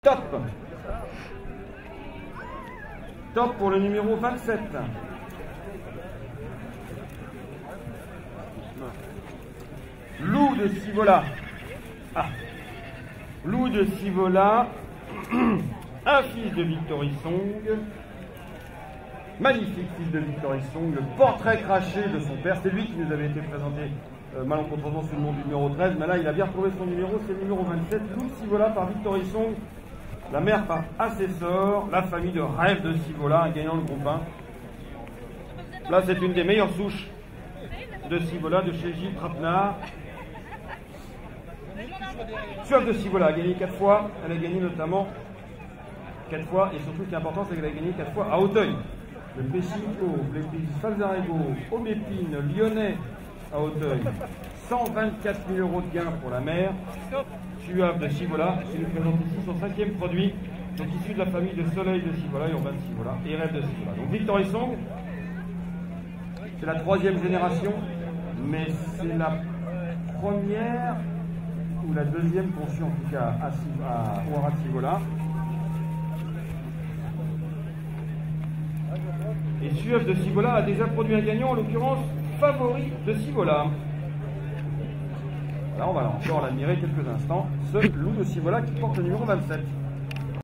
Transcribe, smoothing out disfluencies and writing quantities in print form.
Top. Top pour le numéro 27. Loup de Sivola. Ah. Loup de Sivola. Un fils de Victory Song. Magnifique fils de Victory Song. Le portrait craché de son père. C'est lui qui nous avait été présenté malencontreusement sous le nom du numéro 13. Mais là, il a bien retrouvé son numéro. C'est le numéro 27. Loup de Sivola par Victory Song. La mère par Assessor. La famille de rêve de Sivola, un gagnant le groupe 1. Là, c'est une des meilleures souches de Sivola de chez Gilles Trapenard. Suave de Sivola a gagné 4 fois. Elle a gagné notamment 4 fois. Et surtout, ce qui est important, c'est qu'elle a gagné 4 fois à Auteuil. Le Péchico, les pays Falzarego, Aubépine, Lyonnais à Auteuil. 124 000 € de gains pour la mère. Suave de Sivola, qui nous présente ici son 5e produit, donc issu de la famille de Soleil de Sivola, Urbain de Sivola et Rêve de Sivola. Donc Victory Song, c'est la 3e génération, mais c'est la première ou la 2e conçue en tout cas à Ouara de Sivola. Et Suave de Sivola a déjà produit un gagnant, en l'occurrence Favori de Sivola. Là, on va encore l'admirer quelques instants, ce loup de Sivola qui porte le numéro 27.